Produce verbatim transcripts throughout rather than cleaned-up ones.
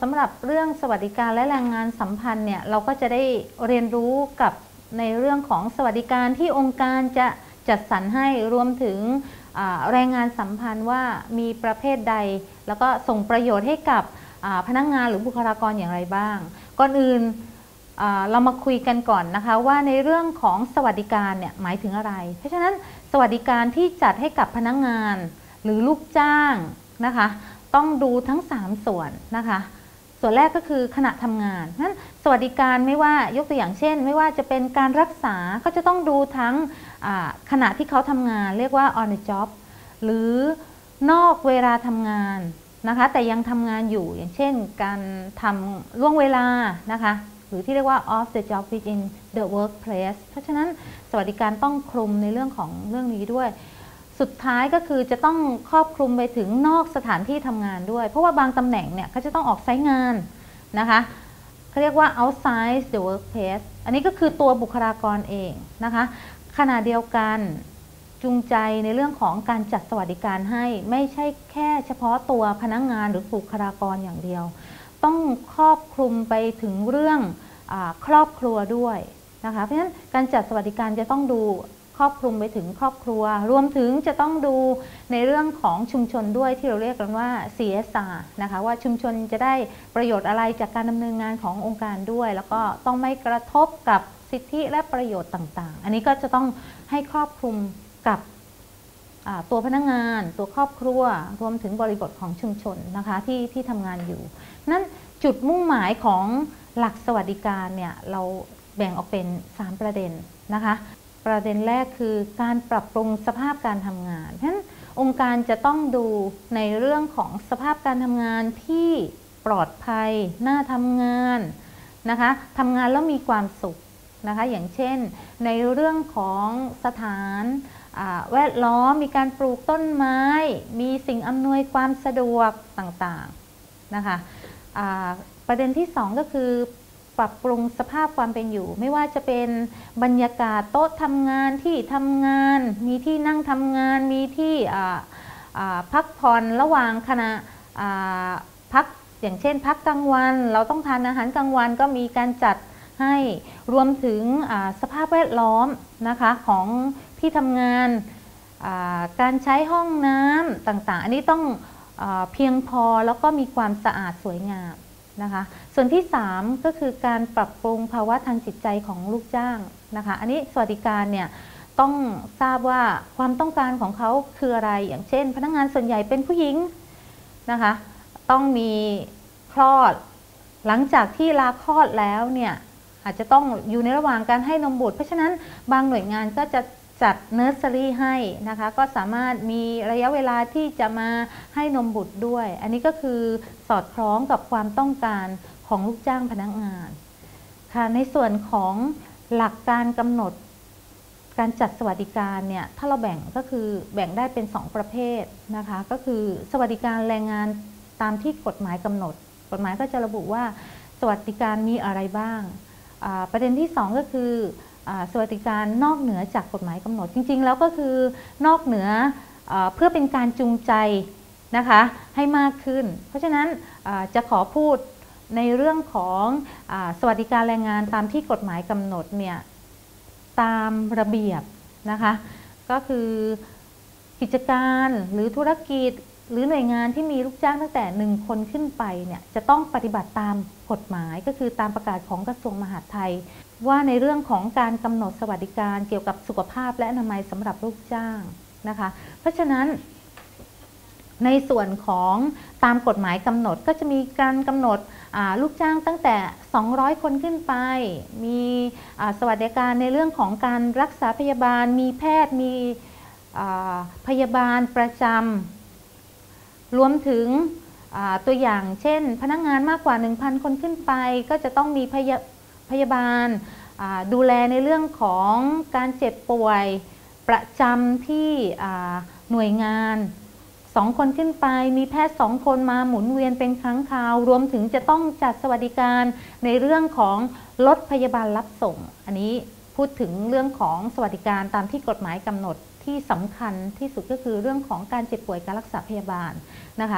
ำหรับเรื่องสวัสดิการและแรงงานสัมพันธ์เนี่ยเราก็จะได้เรียนรู้กับในเรื่องของสวัสดิการที่องค์การจะจัดสรรให้รวมถึงแรงงานสัมพันธ์ว่ามีประเภทใดแล้วก็ส่งประโยชน์ให้กับพนักงานหรือบุคลากรอย่างไรบ้างก่อนอื่นเรามาคุยกันก่อนนะคะว่าในเรื่องของสวัสดิการเนี่ยหมายถึงอะไรเพราะฉะนั้นสวัสดิการที่จัดให้กับพนักงานหรือลูกจ้างนะคะต้องดูทั้งสามส่วนนะคะส่วนแรกก็คือขณะทำงานนั้นสวัสดิการไม่ว่ายกตัวอย่างเช่นไม่ว่าจะเป็นการรักษาก็จะต้องดูทั้งขณะที่เขาทำงานเรียกว่า on the job หรือนอกเวลาทำงานนะคะแต่ยังทำงานอยู่อย่างเช่นการทำล่วงเวลานะคะหรือที่เรียกว่า off the job within the workplace เพราะฉะนั้นสวัสดิการต้องคลุมในเรื่องของเรื่องนี้ด้วยสุดท้ายก็คือจะต้องครอบคลุมไปถึงนอกสถานที่ทำงานด้วยเพราะว่าบางตำแหน่งเนี่ยเขาจะต้องออกไซต์งานนะคะเขาเรียกว่า outside the workplace อันนี้ก็คือตัวบุคลากรเองนะคะขณะเดียวกันจูงใจในเรื่องของการจัดสวัสดิการให้ไม่ใช่แค่เฉพาะตัวพนักงานหรือบุคลากรอย่างเดียวต้องครอบคลุมไปถึงเรื่องอ่าครอบครัวด้วยนะคะเพราะฉะนั้นการจัดสวัสดิการจะต้องดูครอบคลุมไปถึงครอบครัวรวมถึงจะต้องดูในเรื่องของชุมชนด้วยที่เราเรียกกันว่า ซี เอส อาร์ นะคะว่าชุมชนจะได้ประโยชน์อะไรจากการดำเนินงานขององค์การด้วยแล้วก็ต้องไม่กระทบกับสิทธิและประโยชน์ต่างๆอันนี้ก็จะต้องให้ครอบคลุมกับตัวพนักงานตัวครอบครัวรวมถึงบริบทของชุมชนนะคะที่ที่ทำงานอยู่นั้นจุดมุ่งหมายของหลักสวัสดิการเนี่ยเราแบ่งออกเป็นสามประเด็นนะคะประเด็นแรกคือการปรับปรุงสภาพการทำงานเพราะฉะนั้นองค์การจะต้องดูในเรื่องของสภาพการทำงานที่ปลอดภัยน่าทำงานนะคะทำงานแล้วมีความสุขนะคะอย่างเช่นในเรื่องของสถานแวดล้อมมีการปลูกต้นไม้มีสิ่งอำนวยความสะดวกต่างๆนะคะประเด็นที่สองก็คือปรับปรุงสภาพความเป็นอยู่ไม่ว่าจะเป็นบรรยากาศโต๊ะทำงานที่ทำงานมีที่นั่งทำงานมีที่พักผ่อนระหว่างขณะพักอย่างเช่นพักกลางวันเราต้องทานอาหารกลางวันก็มีการจัดให้รวมถึงสภาพแวดล้อมนะคะของที่ทำงานการใช้ห้องน้ำต่างๆอันนี้ต้องเพียงพอแล้วก็มีความสะอาดสวยงามนะคะส่วนที่สามก็คือการปรับปรุงภาวะทางจิตใจของลูกจ้างนะคะอันนี้สวัสดิการเนี่ยต้องทราบว่าความต้องการของเขาคืออะไรอย่างเช่นพนักงานส่วนใหญ่เป็นผู้หญิงนะคะต้องมีคลอดหลังจากที่ลาคลอดแล้วเนี่ยอาจจะต้องอยู่ในระหว่างการให้นมบุตรเพราะฉะนั้นบางหน่วยงานก็จะจัดเนอร์เซอรี่ให้นะคะก็สามารถมีระยะเวลาที่จะมาให้นมบุตรด้วยอันนี้ก็คือสอดคล้องกับความต้องการของลูกจ้างพนักงานค่ะในส่วนของหลักการกำหนดการจัดสวัสดิการเนี่ยถ้าเราแบ่งก็คือแบ่งได้เป็นสองประเภทนะคะก็คือสวัสดิการแรงงานตามที่กฎหมายกำหนดกฎหมายก็จะระบุว่าสวัสดิการมีอะไรบ้างประเด็นที่สองก็คือสวัสดิการนอกเหนือจากกฎหมายกำหนดจริงๆแล้วก็คือนอกเหนือเพื่อเป็นการจูงใจนะคะให้มากขึ้นเพราะฉะนั้นจะขอพูดในเรื่องของสวัสดิการแรงงานตามที่กฎหมายกำหนดเนี่ยตามระเบียบนะคะก็คือกิจการหรือธุรกิจหรือหน่วยงานที่มีลูกจ้างตั้งแต่หนึ่งคนขึ้นไปเนี่ยจะต้องปฏิบัติตามกฎหมายก็คือตามประกาศของกระทรวงมหาดไทยว่าในเรื่องของการกำหนดสวัสดิการเกี่ยวกับสุขภาพและอนามัยสำหรับลูกจ้างนะคะเพราะฉะนั้นในส่วนของตามกฎหมายกำหนดก็จะมีการกำหนดลูกจ้างตั้งแต่สองร้อยคนขึ้นไปมีสวัสดิการในเรื่องของการรักษาพยาบาลมีแพทย์มีพยาบาลประจำรวมถึงตัวอย่างเช่นพนักงานมากกว่า หนึ่งพัน คนขึ้นไปก็จะต้องมีพยาพยาบาลดูแลในเรื่องของการเจ็บป่วยประจำที่หน่วยงานสองคนขึ้นไปมีแพทย์สองคนมาหมุนเวียนเป็นครั้งคราวรวมถึงจะต้องจัดสวัสดิการในเรื่องของรถพยาบาลรับส่งอันนี้พูดถึงเรื่องของสวัสดิการตามที่กฎหมายกำหนดที่สำคัญที่สุดก็คือเรื่องของการเจ็บป่วยการรักษาพยาบาลนะคะ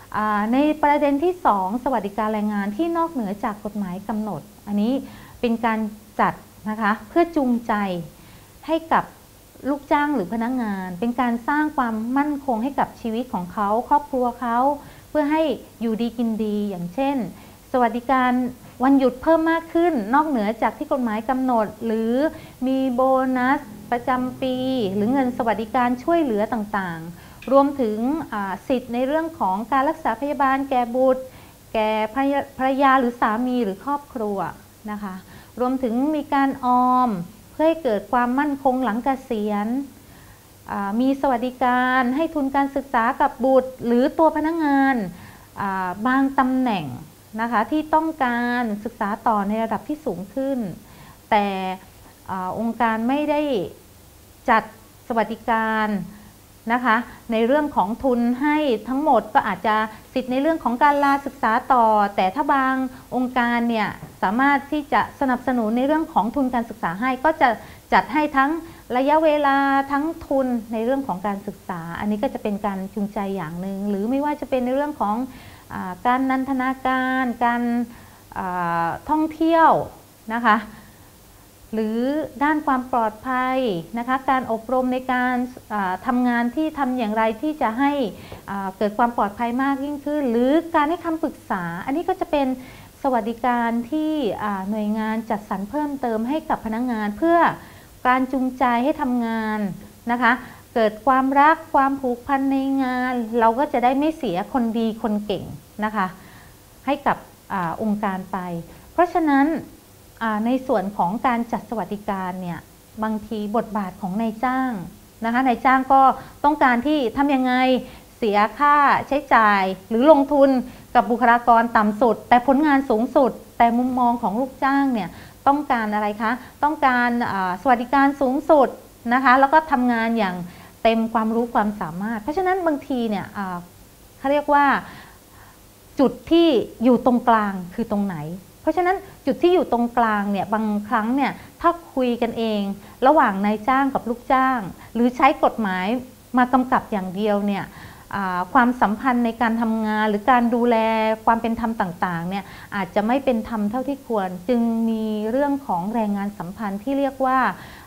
ในประเด็นที่สองสวัสดิการแรงงานที่นอกเหนือจากกฎหมายกำหนดอันนี้เป็นการจัดนะคะเพื่อจูงใจให้กับลูกจ้างหรือพนักงานเป็นการสร้างความมั่นคงให้กับชีวิตของเขาครอบครัวเขาเพื่อให้อยู่ดีกินดีอย่างเช่นสวัสดิการวันหยุดเพิ่มมากขึ้นนอกเหนือจากที่กฎหมายกำหนดหรือมีโบนัสประจำปีหรือเงินสวัสดิการช่วยเหลือต่างๆรวมถึงสิทธิ์ในเรื่องของการรักษาพยาบาลแก่บุตรแก่ภรรยาหรือสามีหรือครอบครัวนะคะรวมถึงมีการออมเพื่อให้เกิดความมั่นคงหลังเกษียณมีสวัสดิการให้ทุนการศึกษากับบุตรหรือตัวพนักงานบางตำแหน่งนะคะที่ต้องการศึกษาต่อในระดับที่สูงขึ้นแต่อองค์การไม่ได้จัดสวัสดิการนะคะในเรื่องของทุนให้ทั้งหมดก็อาจจะสิทธิ์ในเรื่องของการลาศึกษาต่อแต่ถ้าบางองค์การเนี่ยสามารถที่จะสนับสนุนในเรื่องของทุนการศึกษาให้ก็จะจัดให้ทั้งระยะเวลาทั้งทุนในเรื่องของการศึกษาอันนี้ก็จะเป็นการจูงใจอย่างหนึ่งหรือไม่ว่าจะเป็นในเรื่องของการนันทนาการการท่องเที่ยวนะคะหรือด้านความปลอดภัยนะคะการอบรมในการทำงานที่ทำอย่างไรที่จะให้เกิดความปลอดภัยมากยิ่งขึ้นหรือการให้คำปรึกษาอันนี้ก็จะเป็นสวัสดิการที่หน่วยงานจัดสรรเพิ่มเติมให้กับพนักงานเพื่อการจูงใจให้ทำงานนะคะเกิดความรักความผูกพันในงานเราก็จะได้ไม่เสียคนดีคนเก่งนะคะให้กับอองค์การไปเพราะฉะนั้นในส่วนของการจัดสวัสดิการเนี่ยบางทีบทบาทของนายจ้างนะคะนายจ้างก็ต้องการที่ทำยังไงเสียค่าใช้จ่ายหรือลงทุนกับบุคลากรต่ำสุดแต่ผลงานสูงสุดแต่มุมมองของลูกจ้างเนี่ยต้องการอะไรคะต้องการสวัสดิการสูงสุดนะคะแล้วก็ทำงานอย่างเต็มความรู้ความสามารถเพราะฉะนั้นบางทีเนี่ยเขาเรียกว่าจุดที่อยู่ตรงกลางคือตรงไหนเพราะฉะนั้นจุดที่อยู่ตรงกลางเนี่ยบางครั้งเนี่ยถ้าคุยกันเองระหว่างนายจ้างกับลูกจ้างหรือใช้กฎหมายมากำกับอย่างเดียวเนี่ยความสัมพันธ์ในการทำงานหรือการดูแลความเป็นธรรมต่างๆเนี่ยอาจจะไม่เป็นธรรมเท่าที่ควรจึงมีเรื่องของแรงงานสัมพันธ์ที่เรียกว่า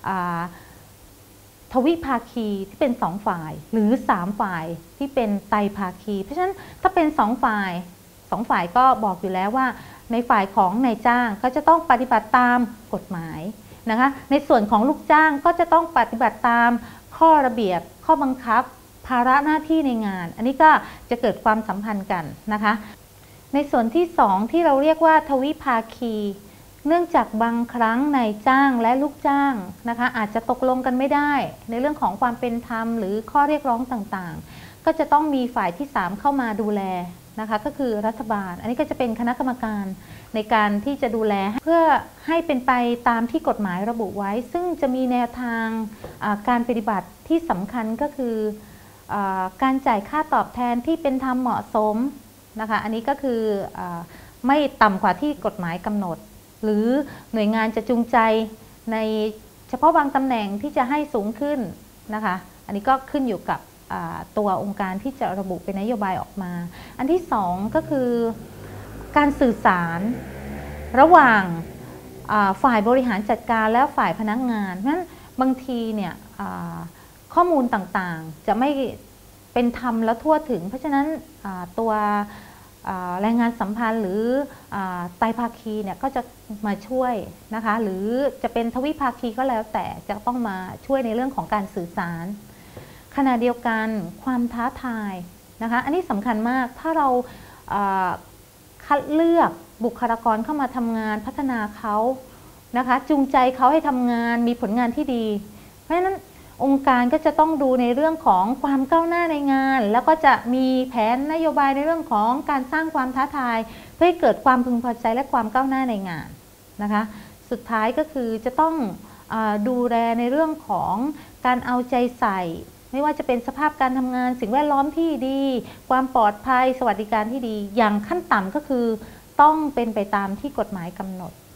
ทวิภาคีที่เป็นสองฝ่ายหรือสามฝ่ายที่เป็นไตรภาคีเพราะฉะนั้นถ้าเป็นสองฝ่ายสองฝ่ายก็บอกอยู่แล้วว่าในฝ่ายของนายจ้างก็จะต้องปฏิบัติตามกฎหมายนะคะในส่วนของลูกจ้างก็จะต้องปฏิบัติตามข้อระเบียบข้อบังคับภาระหน้าที่ในงานอันนี้ก็จะเกิดความสัมพันธ์กันนะคะในส่วนที่สองที่เราเรียกว่าทวิภาคีเนื่องจากบางครั้งนายจ้างและลูกจ้างนะคะอาจจะตกลงกันไม่ได้ในเรื่องของความเป็นธรรมหรือข้อเรียกร้องต่างๆก็จะต้องมีฝ่ายที่สามเข้ามาดูแลนะคะก็คือรัฐบาลอันนี้ก็จะเป็นคณะกรรมการในการที่จะดูแลเพื่อให้เป็นไปตามที่กฎหมายระบุไว้ซึ่งจะมีแนวทางการปฏิบัติที่สำคัญก็คือการจ่ายค่าตอบแทนที่เป็นธรรมเหมาะสมนะคะอันนี้ก็คือไม่ต่ำกว่าที่กฎหมายกำหนดหรือหน่วยงานจะจูงใจในเฉพาะบางตำแหน่งที่จะให้สูงขึ้นนะคะอันนี้ก็ขึ้นอยู่กับตัวองค์การที่จะระบุเป็นนโยบายออกมาอันที่สองก็คือการสื่อสารระหว่างฝ่ายบริหารจัดการและฝ่ายพนักงานเพราะฉะนั้นบางทีเนี่ยข้อมูลต่างๆจะไม่เป็นธรรมและทั่วถึงเพราะฉะนั้นตัวแรงงานสัมพันธ์หรือไตรภาคีเนี่ยก็จะมาช่วยนะคะหรือจะเป็นทวิภาคีก็แล้วแต่จะต้องมาช่วยในเรื่องของการสื่อสารขณะเดียวกันความท้าทายนะคะอันนี้สำคัญมากถ้าเราคัดเลือกบุคลากรเข้ามาทำงานพัฒนาเขานะคะจูงใจเขาให้ทำงานมีผลงานที่ดีเพราะฉะนั้นองค์การก็จะต้องดูในเรื่องของความก้าวหน้าในงานแล้วก็จะมีแผนนโยบายในเรื่องของการสร้างความท้าทายเพื่อให้เกิดความพึงพอใจและความก้าวหน้าในงานนะคะสุดท้ายก็คือจะต้องดูแลในเรื่องของการเอาใจใส่ไม่ว่าจะเป็นสภาพการทำงานสิ่งแวดล้อมที่ดีความปลอดภัยสวัสดิการที่ดีอย่างขั้นต่ำก็คือต้องเป็นไปตามที่กฎหมายกำหนด